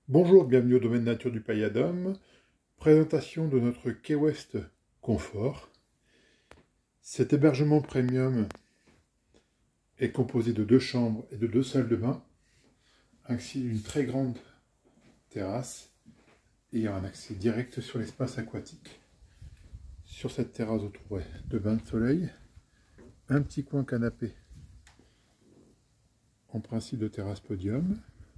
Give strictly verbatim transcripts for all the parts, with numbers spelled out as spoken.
Bonjour, bienvenue au domaine nature du Payadum. Présentation de notre Key West Confort. Cet hébergement premium est composé de deux chambres et de deux salles de bain, ainsi d'une très grande terrasse et un accès direct sur l'espace aquatique. Sur cette terrasse, vous trouverez deux bains de soleil, un petit coin canapé en principe de terrasse podium,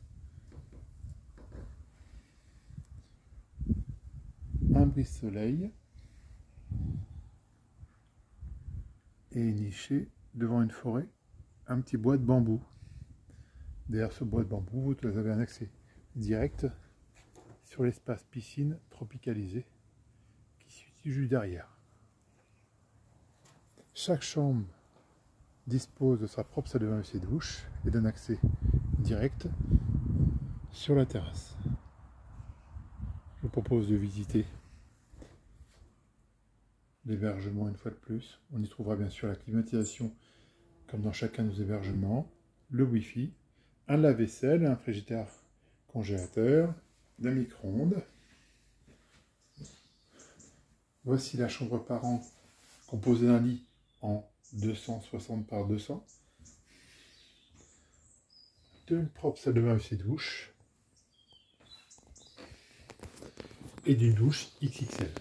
un brise-soleil et niché devant une forêt, un petit bois de bambou. Derrière ce bois de bambou, vous avez un accès direct sur l'espace piscine tropicalisé qui se situe juste derrière. Chaque chambre dispose de sa propre salle de bain et ses douches et d'un accès direct sur la terrasse. Je vous propose de visiter l'hébergement une fois de plus. On y trouvera bien sûr la climatisation comme dans chacun de nos hébergements, le Wi-Fi, un lave-vaisselle, un frigidaire congélateur, un micro-ondes. Voici la chambre parent composée d'un lit en deux cent soixante par deux cents, d'une propre salle de bain et ses douches et d'une douche X X L.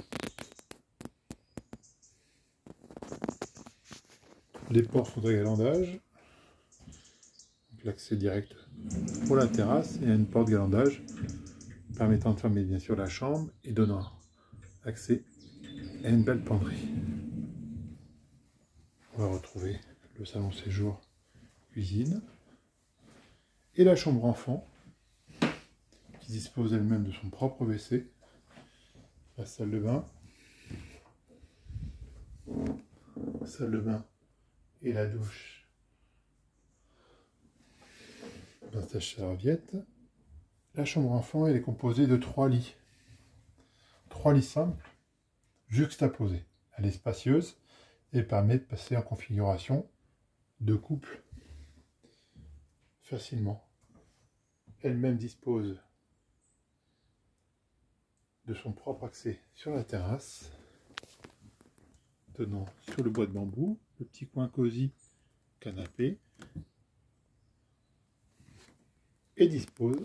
Les portes sont à galandage, l'accès direct pour la terrasse et une porte galandage permettant de fermer bien sûr la chambre et donnant accès à une belle penderie. On va retrouver le salon séjour, cuisine et la chambre enfant qui dispose elle-même de son propre W C, la salle de bain, salle de bain et la douche d'un sèche-serviette. La chambre enfant, elle est composée de trois lits. Trois lits simples, juxtaposés. Elle est spacieuse et permet de passer en configuration de couple facilement. Elle-même dispose de son propre accès sur la terrasse, donnant sur le bois de bambou, le petit coin cosy canapé, et dispose,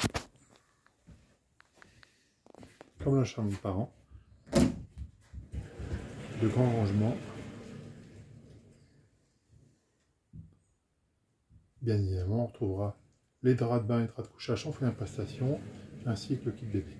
comme la chambre de parents, de grands rangements. Bien évidemment, on retrouvera les draps de bain et draps de couchage sans frais d'impastation, ainsi que le kit bébé.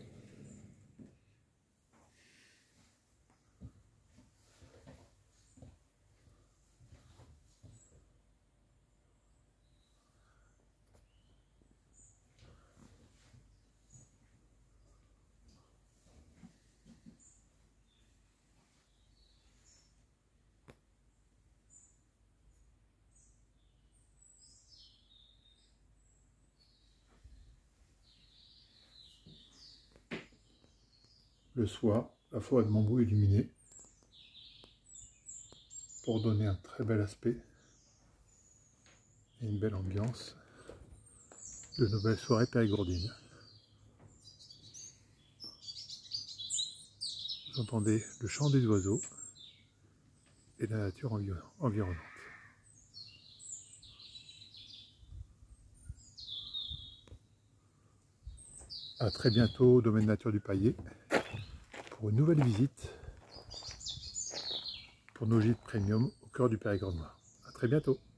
Le soir, la forêt de bambou illuminée pour donner un très bel aspect et une belle ambiance de nos belles soirées périgourdines. Vous entendez le chant des oiseaux et la nature environnante. A très bientôt au domaine nature du Paillet pour une nouvelle visite pour nos gîtes premium au cœur du Périgord noir. A très bientôt.